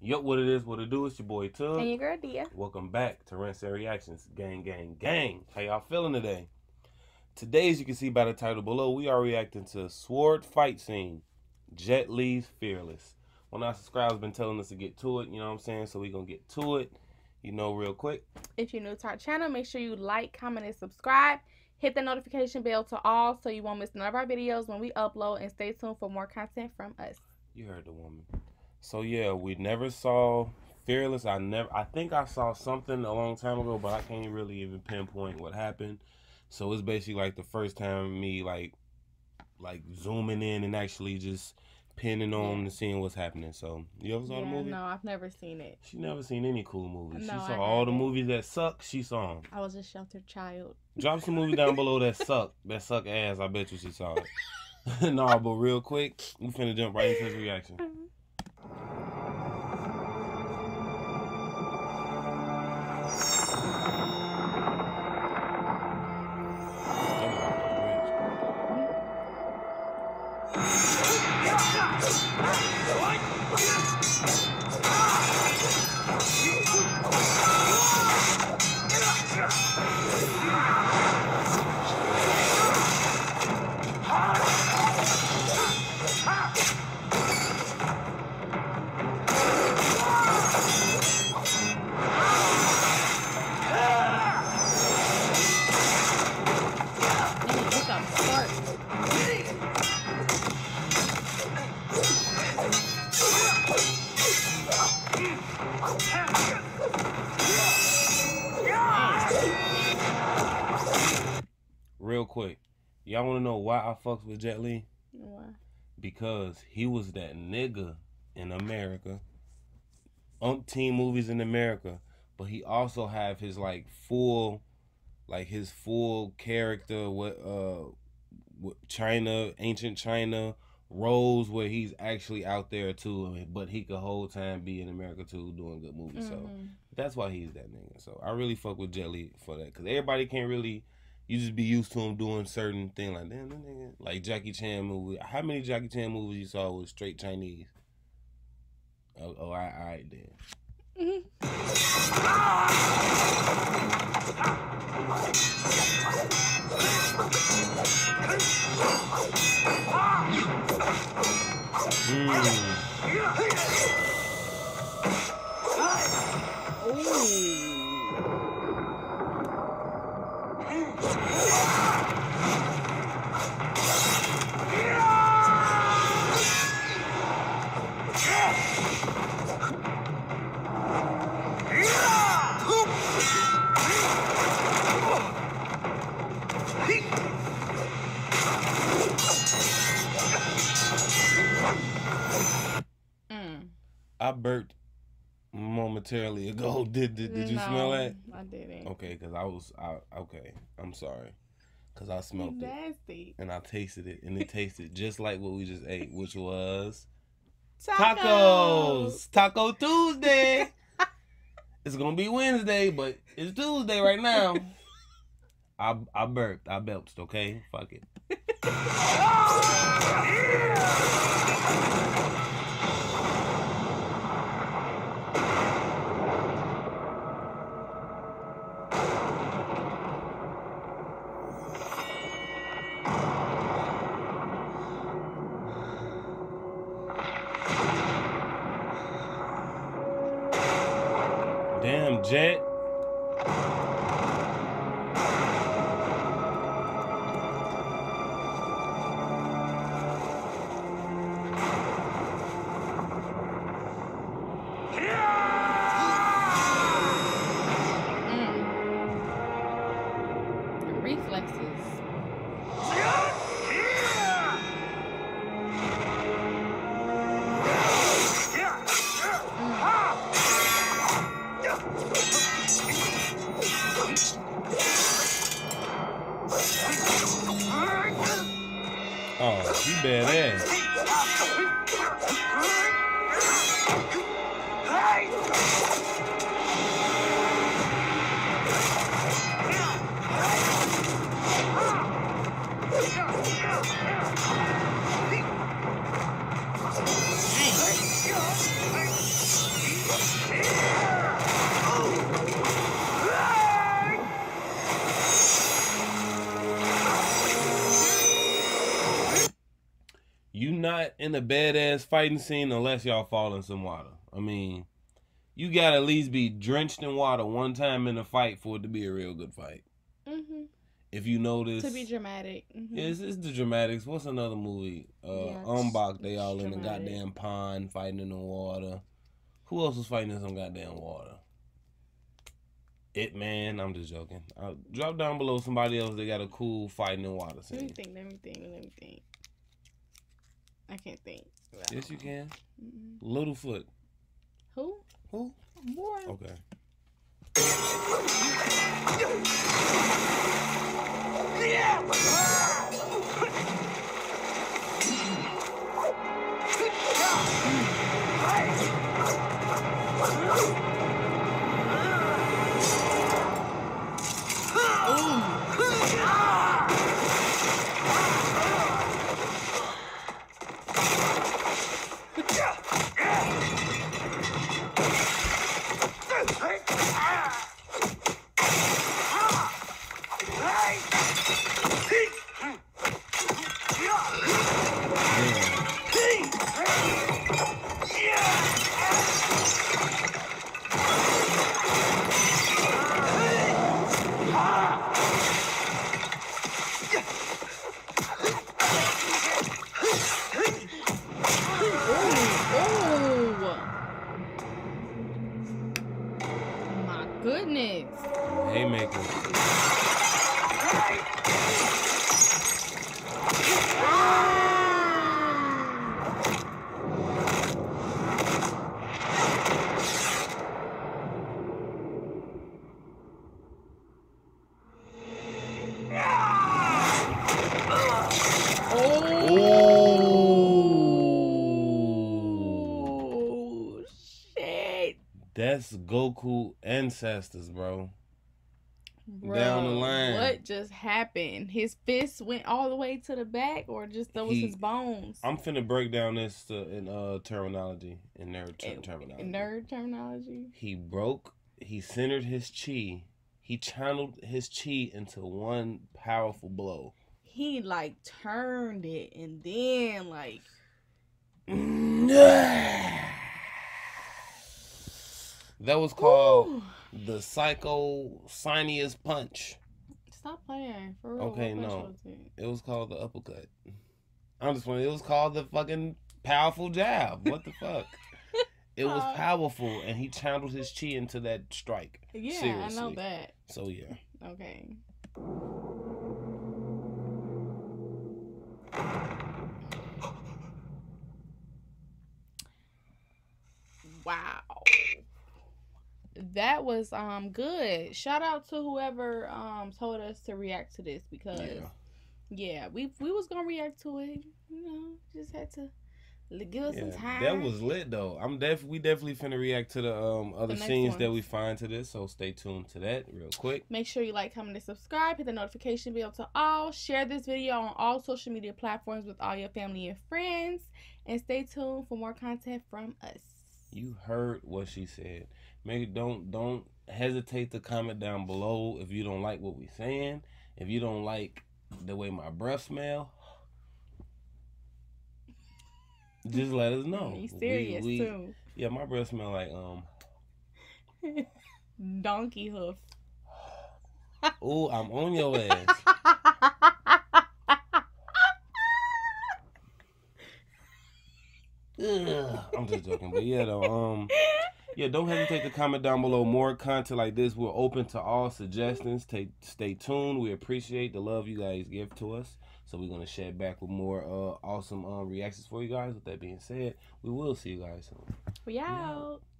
Yup, what it is, what it do, it's your boy Tug. And your girl Dia. Welcome back to Rinse and Reactions. Gang, gang, gang. How y'all feeling today? Today, as you can see by the title below, we are reacting to Sword Fight Scene, Jet Li's Fearless. One of our subscribers been telling us to get to it, you know what I'm saying? So we gonna get to it, real quick. If you're new to our channel, make sure you like, comment, and subscribe. Hit the notification bell to all so you won't miss none of our videos when we upload, and stay tuned for more content from us. You heard the woman. So yeah, we never saw Fearless. I think I saw something a long time ago, but I can't really even pinpoint what happened. So it's basically like the first time me like zooming in and actually just pinning on and seeing what's happening. So you ever saw the movie? No, I've never seen it. She never seen any cool movies. No, she saw all the movies that suck. She saw them. I was a sheltered child. Drop some movies down below that suck ass. I bet you she saw it. No, but real quick, we finna jump right into this reaction. Real quick, y'all want to know why I fucks with Jet Li? Why? Because he was that nigga in America. Umpteen movies in America, but he also have his full character with China, ancient China roles where he's actually out there too, but he could whole time be in America too doing good movies. So that's why he's that nigga. So I really fuck with Jet Li for that, because everybody can't really. You just be used to him doing certain things like, damn, that nigga. Like Jackie Chan movie. How many Jackie Chan movies you saw with straight Chinese? Oh, all right then. I burped momentarily ago. Did you smell that? I didn't. Okay, because okay. I'm sorry. Because I smelled it. Nasty. And I tasted it. And it tasted just like what we just ate, which was Tacos. Taco Tuesday. It's going to be Wednesday, but it's Tuesday right now. I burped. I belched, okay? Fuck it. Damn, Jet. Reflexes. Oh, she badass. in a badass fighting scene unless y'all fall in some water. I mean, you gotta at least be drenched in water one time in a fight for it to be a real good fight. If you notice, to be dramatic. It's the dramatics. What's another movie? Umbach. They all in the goddamn pond fighting in the water. Who else was fighting in some goddamn water? It Man. I'm just joking. Drop down below somebody else that got a cool fighting in water scene. Let me think. I can't think. Yes, you can. Littlefoot. Who? Boy. Okay. Goodness. Haymakers. That's Goku ancestors, bro. Down the line. What just happened? His fist went all the way to the back, or just that was his bones? I'm finna break down this in terminology, in nerd terminology. In nerd terminology? He centered his chi. He channeled his chi into one powerful blow. He, like, turned it, and then, like... That was called the Psycho Sinius Punch. Stop playing, for real. Okay, no. It was called the uppercut. I'm just wondering, it was called the fucking powerful jab. What the fuck? It was powerful, and he channeled his chi into that strike. Yeah, seriously. I know that. So, yeah. Okay. Wow. That was good. Shout out to whoever told us to react to this, because we was gonna react to it. You know, just had to give us some time. That was lit though. We definitely finna react to the other scenes that we find to this, so stay tuned to that real quick. Make sure you like, comment, and subscribe. Hit the notification bell to all. Share this video on all social media platforms with all your family and friends, and stay tuned for more content from us. You heard what she said. Don't hesitate to comment down below if you don't like what we saying. If you don't like the way my breath smell, just let us know. You serious too? Yeah, my breath smell like donkey hoof. Oh, I'm on your ass. I'm just joking, but yeah, though, don't hesitate to comment down below more content like this. We're open to all suggestions. Stay tuned. We appreciate the love you guys give to us, so we're gonna share back with more awesome reactions for you guys. With that being said, we will see you guys soon. We out.